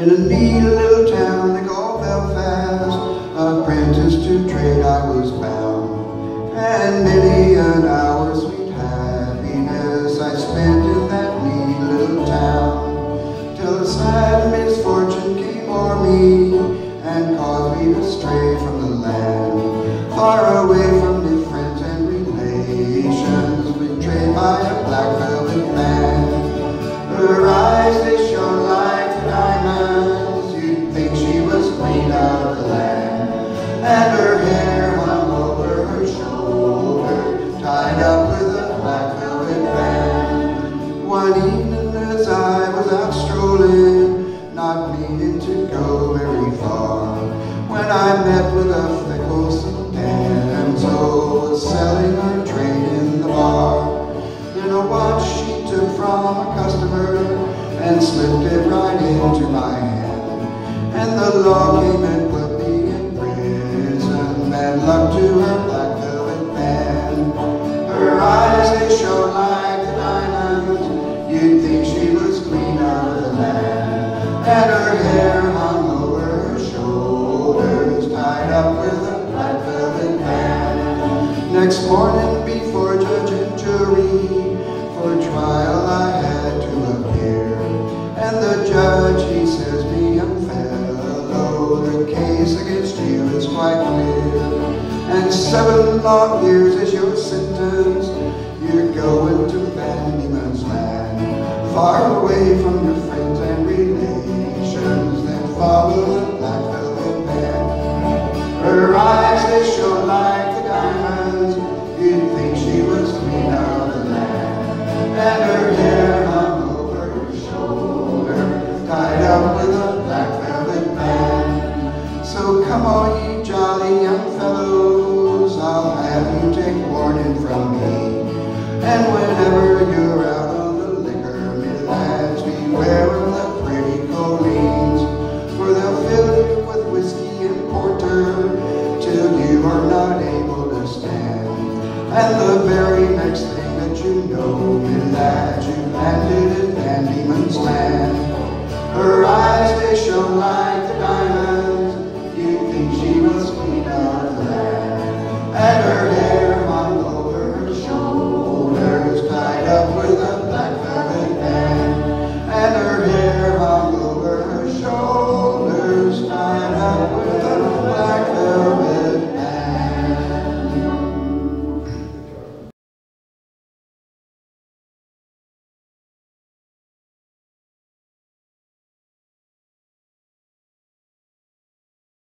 In a neat little town they call Belfast, apprentice to trade I was bound, and many an hour sweet happiness I spent in that neat little town, till a sad misfortune came o'er me and caused me to stray from the land, far away from the friends and relations, betrayed by a black velvet man. Her eyes, they shone like diamonds, you'd think she was queen of the land, and her hair hung over her shoulder, tied up with a black velvet band. One evening as I was out strolling, not meaning to go very far, when I met with a fickle damsel was selling her trade in the bar. Then a watch she took from a customer and slipped it right into my hand, and the law came and put me in prison. Bad luck to her black velvet band. Her eyes, they shone like diamonds, you'd think she was queen of the land, and her hair hung over her shoulders, tied up with a black velvet band. Next morning before judge and jury, for trial I had to appear, and the judge, he says, me young fellow, the case against you is quite clear, and 7 long years